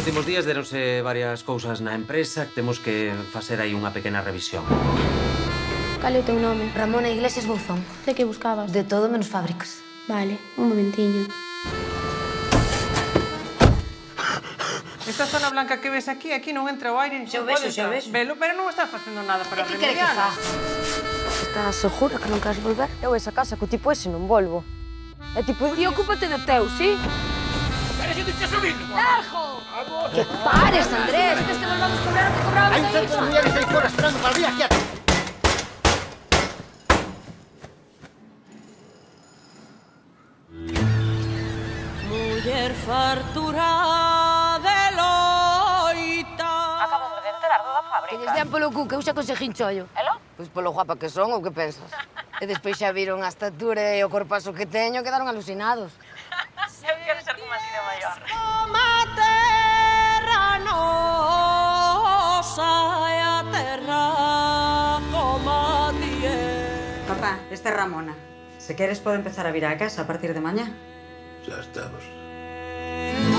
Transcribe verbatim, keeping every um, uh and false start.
últimos días deronse varias cousas na empresa que temos que facer aí unha pequena revisión. Cal é o teu nome? Ramona Iglesias Bouzón. De que buscabas? De todo menos fábricas. Vale, un momentiño. Esta zona blanca que ves aquí, aquí non entra o aire. Xa o vexo, xa o vexo. Velo, pero non estás facendo nada para remediar. E que quere que faga? Estás segura que non queres volver? Eu esa casa co tipo ese non volvo. É tipo, e ocúpate do teu, sí? Eres un dicho subido! Largo! Que pares, Andrés! Queres que volvamos a cobrar o que cobrábamos Hai un centro de mulleres aí fora esperando para abrir aquí a... Muller fartura de loita. Acabo de enterar da fábrica. Que lles den polo cu, que eu xa conseguín chollo. Elo? Pois polo guapa que son, ou que pensas? E despois xa viron a estatura e o corpazo que teño, quedaron alucinados. Eu quero ser como así de maior. Toma terra nosa e a terra como ti é. Papá, esta é Ramona. Se queres pode empezar a vir á casa a partir de mañá. Xa estamos.